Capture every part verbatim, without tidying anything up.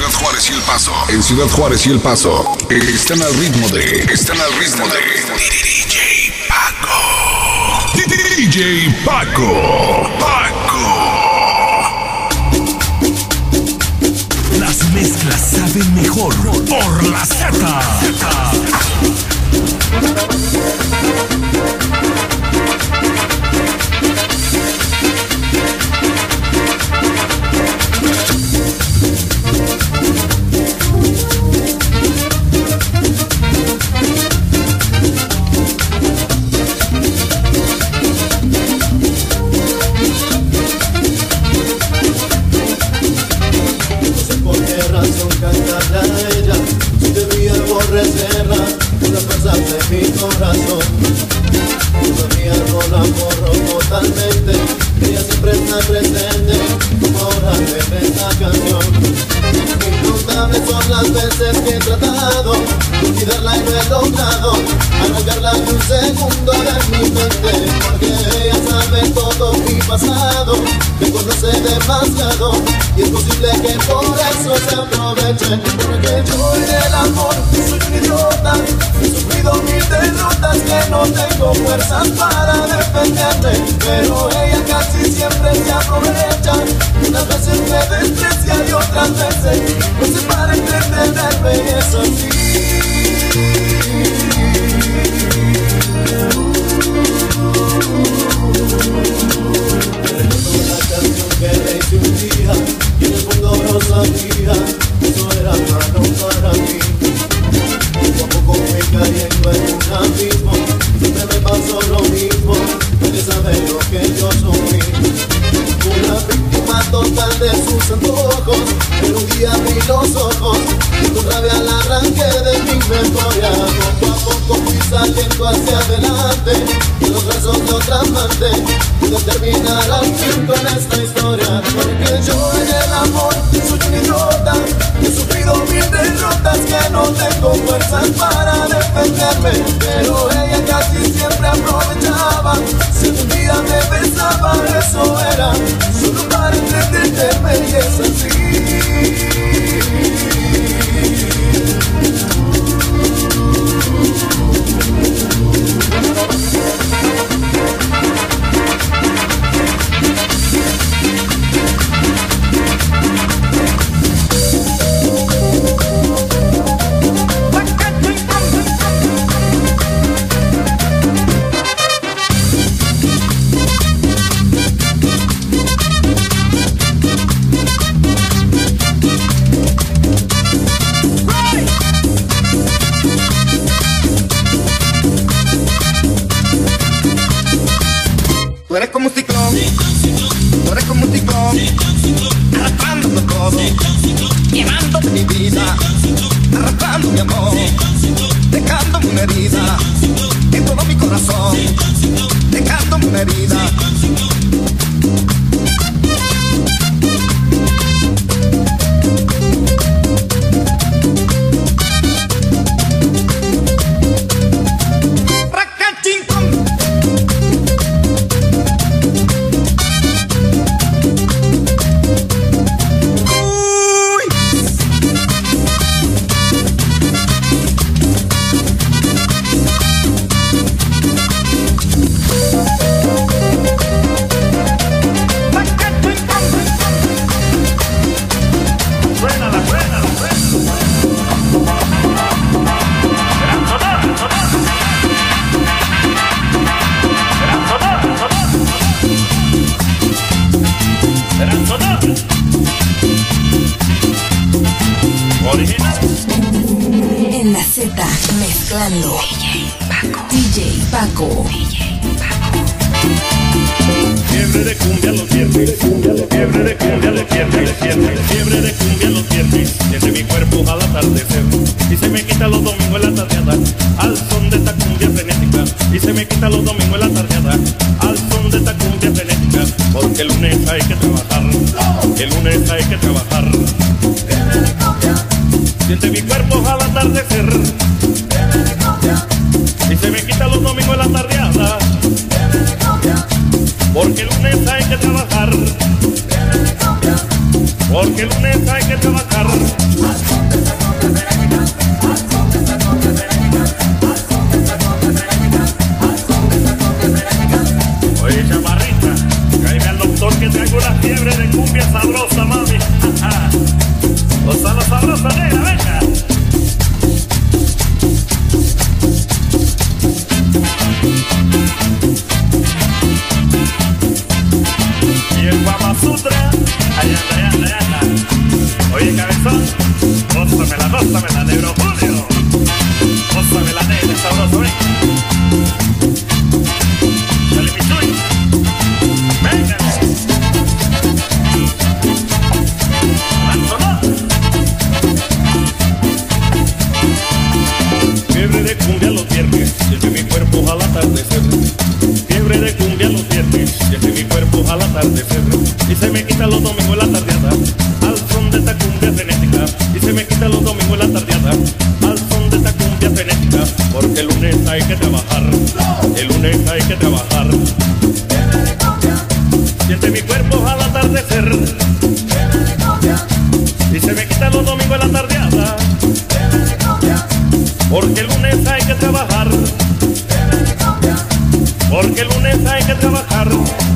Ciudad Juárez y El Paso. En Ciudad Juárez y El Paso. Están al ritmo de. Están al ritmo de. D J Paco. D J Paco. Paco. Las mezclas saben mejor por la Z. De mi corazón, todavía no la borro totalmente. Ella siempre está presente, como ahora en esta canción. Incontables son las veces que he tratado de olvidarla y no he logrado arrancarla de un segundo de mi mente, porque ella sabe todo mi pasado, me conoce demasiado y es posible que por eso se aproveche. Porque yo en el amor soy un idiota, he sufrido mil derrotas que no tengo fuerzas para defenderme, pero ella casi siempre se aprovecha. Unas veces me desprecia y otras veces no sé para entenderme, y es así. Que le hice un día y en el fondo no sabía que eso era malo para mí. Poco a poco fui cayendo en un abismo, siempre me pasó lo mismo, nadie sabe lo que yo sufrí. Una víctima total de sus antojos, pero un día abrí los ojos y con rabia la arranqué de mi memoria. Poco a poco fui saliendo hacia adelante, en los brazos de otra amante, pude terminar al fin con esta historia. Porque yo en el amor soy un idiota, he sufrido mil derrotas que no tengo fuerzas para defenderme, pero ella casi siempre aprovechaba. Si un día me besaba, eso era solo para entretenerme, y es así. Tú eres como un ciclón, tú eres como un ciclón, arrastrándome todo, llevándote mi vida, arrastrando mi amor, dejándome una herida en todo mi corazón, dejándome una herida. En la Z, mezclando D J Paco. D J Paco. D J Paco. Fiebre de cumbia los viernes, fiebre de cumbia los viernes, fiebre de cumbia los viernes, desde mi cuerpo al atardecer, y se me quita los domingos en la tardeada, al son de esta cumbia frenética, y se me quita los domingos en la tardeada, al son de esta cumbia frenética, porque el lunes hay que trabajar, el lunes hay que trabajar. Siente mi cuerpo al atardecer, y se me quita los domingos en la tardeada, porque el lunes hay que trabajar, porque el lunes hay que trabajar. cumbia sabrosa, mami. Goza la sabrosa, negra, venga. Y el Guama Sutra, allá anda, allá anda, allá anda. Oye, cabezón, gózamela, gózamela, negro Julio. Gózamela, negra, sabroso, venga. Dale, mi chuy. Venga. Fiebre de cumbia los viernes, desde mi cuerpo al atardecer. Fiebre de cumbia los viernes, desde mi cuerpo al atardecer. Y se me quita los domingos en la tardeada, al son de esta cumbia frenética. Y se me quita los domingos en la tardeada, al son de esta cumbia frenética. Porque el lunes hay que trabajar, el lunes hay que trabajar. Fiebre de cumbia, desde mi cuerpo al atardecer. Fiebre de cumbia, y se me quita los domingos en la tardeada. Fiebre de cumbia, porque el lunes hay que trabajar. Porque el lunes hay que trabajar.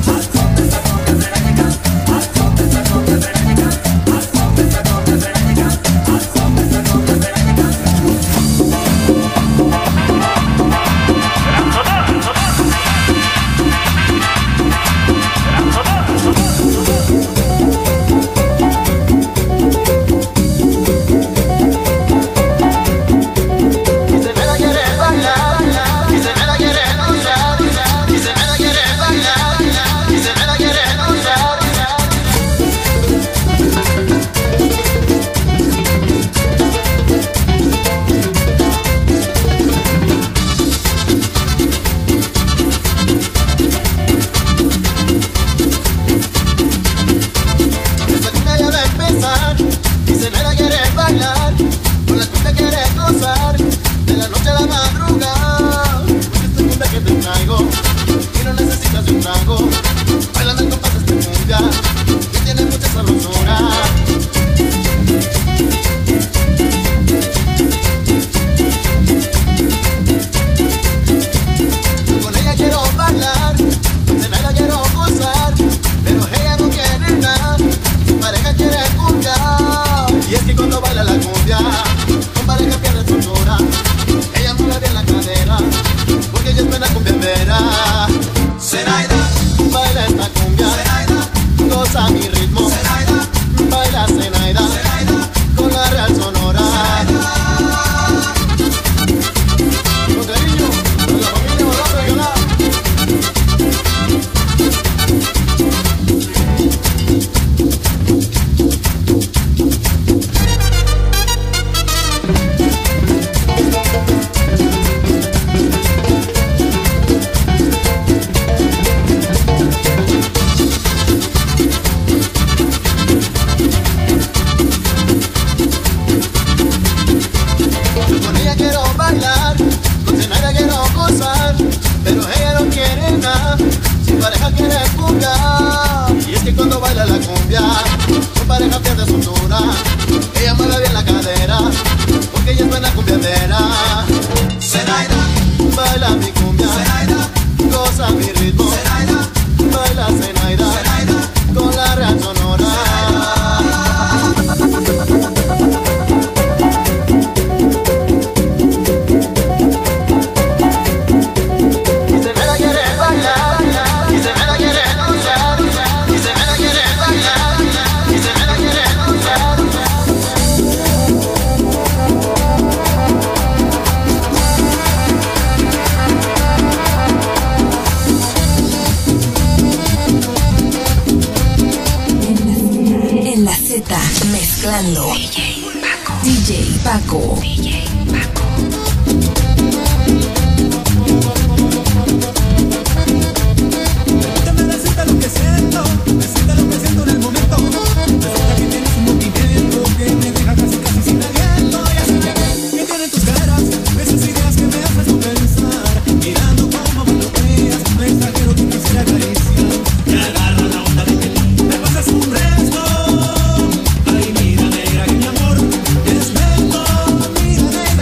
Mezclando D J Paco. D J Paco. D J Paco. Permítame decirte lo que siento, decirte lo que siento en el momento. Resulta que tienes un movimiento que me deja casi casi sin aliento. Y así que tienen tus caras, esas ideas que me hacen tú pensar. Mirando cómo me lo veas, un extranjero que quisiera acariciar. Me agarra la onda de que me pasas un resto. Ay, mira negra que mi amor es lento. Mira negra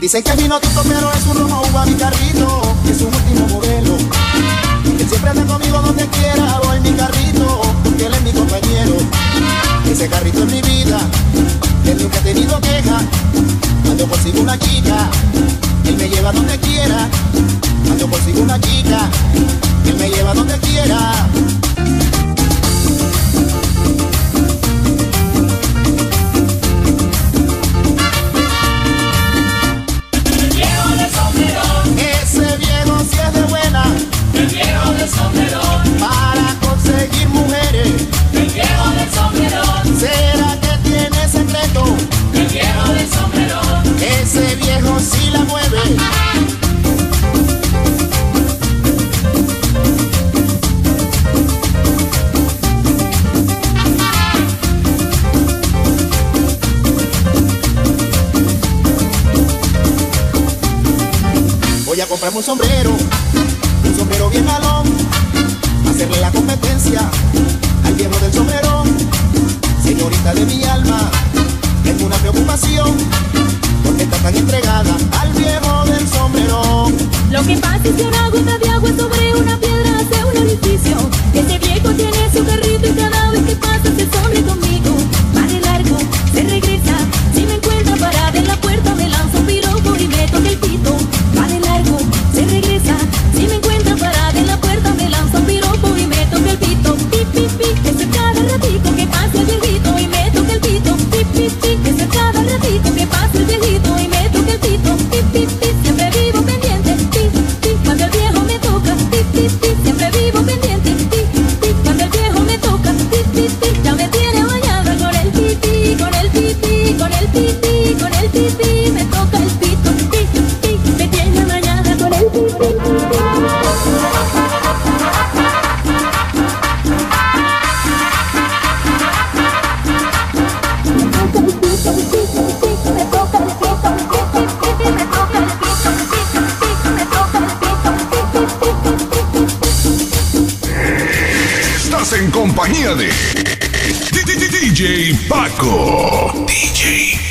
Dicen que es minotito, pero es un rojo uva mi carrito, es un último modelo. Él siempre anda conmigo donde quiera, voy en mi carrito, porque él es mi compañero. Ese carrito es mi vida, él nunca ha tenido queja. Cuando consigo una chica, él me lleva donde quiera. Cuando consigo una chica, él me lleva donde quiera. Ese viejo sí es de buena, el viejo del sombrerón, para conseguir mujeres. el viejo del sombrerón, ¿Será que tiene secreto? el viejo del sombrerón, Ese viejo sí la mueve. Voy a comprarme un sombrero, un sombrero bien malón, hacerle la competencia al viejo del sombrerón. Señorita de mi alma, tengo una preocupación, porque está tan entregada al viejo del sombrerón. Lo que pasa es que una gota de agua sobre una piedra hace un orificio. Ese viejo tiene su carrito y cada vez que pasa se sobre conmigo. Va de largo, se regresa, si me encuentra parada en la puerta me lanza un piropo y me toca el pito. Va de largo, se regresa, si me encuentra parada en la puerta me lanza un piropo y me toca el pito. Pi, pi, pi, eso es cada ratito que pasa el viejito y me toca el pito. Pi, pi, pi, eso es cada ratito que pasa el viejito y me toca el pito. Pi, pi, pi, siempre vivo pendiente. Pi, pi, cuando el viejo me toca. Pi, pi, pi, siempre vivo pendiente. Pi, pi, cuando el viejo me toca. Pi, pi, pi, ya me tiene bañada con el pipí, con el pipí, con el pipí, con el pipí, me toca el pito. Pi, pi, me tiene bañada con el pipí. Estás en compañía de D J Paco. D J